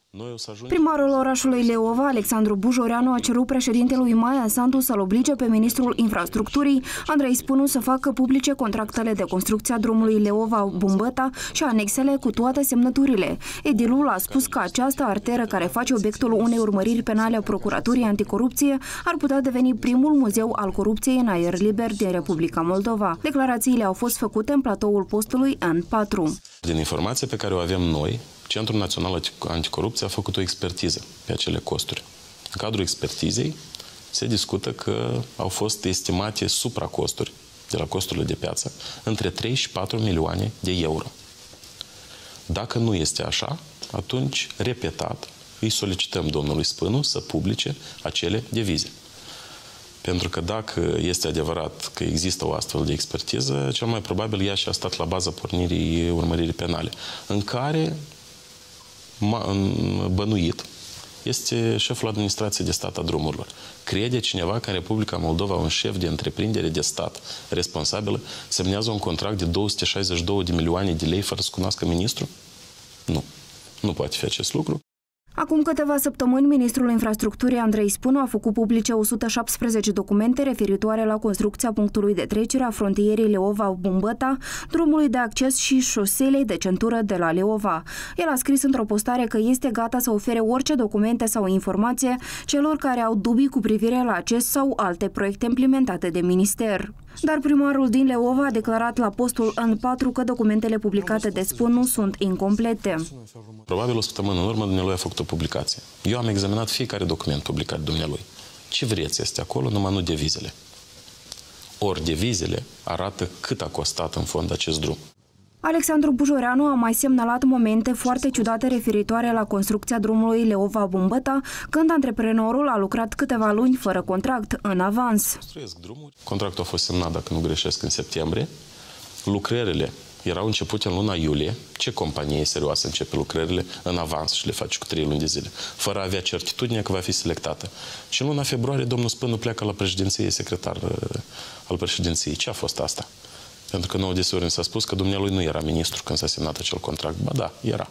Primarul orașului Leova, Alexandru Bujoreanu, a cerut președintelui Maia Sandu să-l oblige pe ministrul infrastructurii, Andrei Spânu, să facă publice contractele de construcție a drumului Leova-Bumbăta și anexele cu toate semnăturile. Edilul a spus că această arteră, care face obiectul unei urmăriri penale a Procuraturii Anticorupție, ar putea deveni primul muzeu al corupției în aer liber din Republica Moldova. Declarațiile au fost făcute în platoul postului N4. Din informația pe care o avem noi, Centrul Național Anticorupție a făcut o expertiză pe acele costuri. În cadrul expertizei se discută că au fost estimate supracosturi de la costurile de piață între 3 și 4 milioane de euro. Dacă nu este așa, atunci, repetat, îi solicităm domnului Spânu să publice acele devize. Pentru că dacă este adevărat că există o astfel de expertiză, cel mai probabil ea și a stat la baza pornirii urmăririi penale, în care bănuit este șeful administrației de stat a drumurilor. Crede cineva că în Republica Moldova un șef de întreprindere de stat responsabilă semnează un contract de 262 de milioane de lei fără să cunoască ministrul? Nu. Nu poate fi acest lucru. Acum câteva săptămâni, ministrul infrastructurii Andrei Spânu a făcut publice 117 documente referitoare la construcția punctului de trecere a frontierei Leova-Bumbăta, drumului de acces și șoselei de centură de la Leova. El a scris într-o postare că este gata să ofere orice documente sau informație celor care au dubii cu privire la acest sau alte proiecte implementate de minister. Dar primarul din Leova a declarat la postul N4 că documentele publicate de Spânu sunt incomplete. Probabil o săptămână în urmă dumnealui a făcut o publicație. Eu am examinat fiecare document publicat de dumnealui. Ce vreți este acolo, numai nu devizele. Ori devizele arată cât a costat în fond acest drum. Alexandru Bujoreanu a mai semnalat momente foarte ciudate referitoare la construcția drumului Leova-Bumbăta, când antreprenorul a lucrat câteva luni fără contract, în avans. Contractul a fost semnat, dacă nu greșesc, în septembrie. Lucrările erau începute în luna iulie. Ce companie serioasă începe lucrările în avans și le face cu 3 luni de zile, fără a avea certitudine că va fi selectată? Și în luna februarie domnul Spânu pleacă la președinție, secretar al președinției. Ce a fost asta? Pentru că nouă deseori mi s-a spus că dumnealui nu era ministru când s-a semnat acel contract. Ba da, era.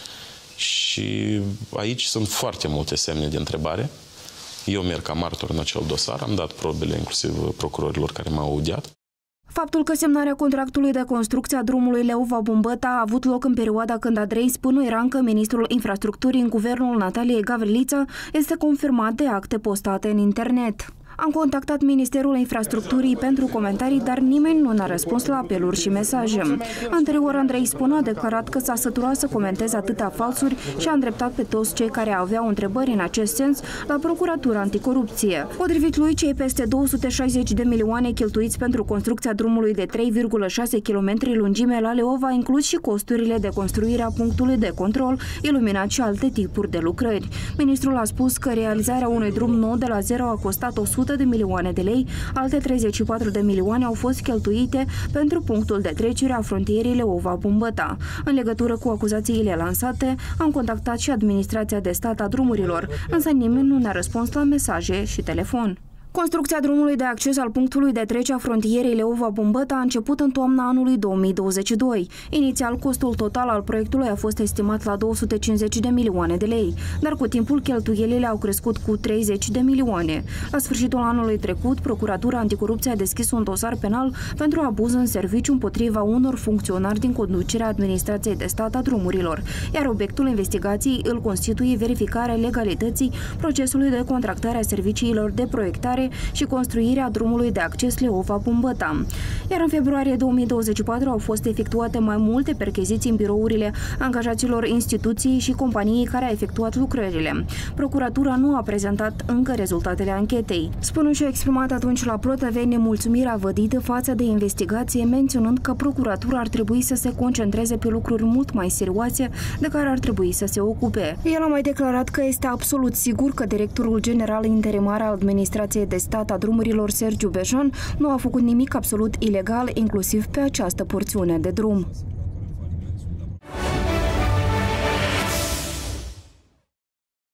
Și aici sunt foarte multe semne de întrebare. Eu merg ca martor în acel dosar, am dat probele inclusiv procurorilor care m-au audiat. Faptul că semnarea contractului de construcție a drumului Leova-Bumbăta a avut loc în perioada când Andrei Spânu era încă ministrul infrastructurii în guvernul Nataliei Gavriliță este confirmat de acte postate în internet. Am contactat Ministerul Infrastructurii pentru comentarii, dar nimeni nu ne-a răspuns la apeluri și mesaje. Anterior, Andrei Spânu a declarat că s-a săturat să comenteze atâtea falsuri și a îndreptat pe toți cei care aveau întrebări în acest sens la Procuratura Anticorupție. Potrivit lui, cei peste 260 de milioane cheltuiți pentru construcția drumului de 3,6 km lungime la Leova includ și costurile de construire a punctului de control, iluminat și alte tipuri de lucrări. Ministrul a spus că realizarea unui drum nou de la zero a costat 100 de milioane de lei, alte 34 de milioane au fost cheltuite pentru punctul de trecere a frontierei Leova-Bumbăta. În legătură cu acuzațiile lansate, am contactat și administrația de stat a drumurilor, însă nimeni nu ne-a răspuns la mesaje și telefon. Construcția drumului de acces al punctului de trecere a frontierei Leova-Bumbăta a început în toamna anului 2022. Inițial, costul total al proiectului a fost estimat la 250 de milioane de lei, dar cu timpul cheltuielile au crescut cu 30 de milioane. La sfârșitul anului trecut, Procuratura Anticorupție a deschis un dosar penal pentru abuz în serviciu împotriva unor funcționari din conducerea administrației de stat a drumurilor, iar obiectul investigației îl constituie verificarea legalității procesului de contractare a serviciilor de proiectare și construirea drumului de acces Leova-Bumbăta. Iar în februarie 2024 au fost efectuate mai multe percheziții în birourile angajaților instituției și companiei care a efectuat lucrările. Procuratura nu a prezentat încă rezultatele anchetei. Spânu și-a exprimat atunci la ProTV nemulțumirea vădită față de investigație, menționând că procuratura ar trebui să se concentreze pe lucruri mult mai serioase de care ar trebui să se ocupe. El a mai declarat că este absolut sigur că directorul general interimar al administrației de stat a drumurilor, Sergiu Bejan, nu a făcut nimic absolut ilegal, inclusiv pe această porțiune de drum.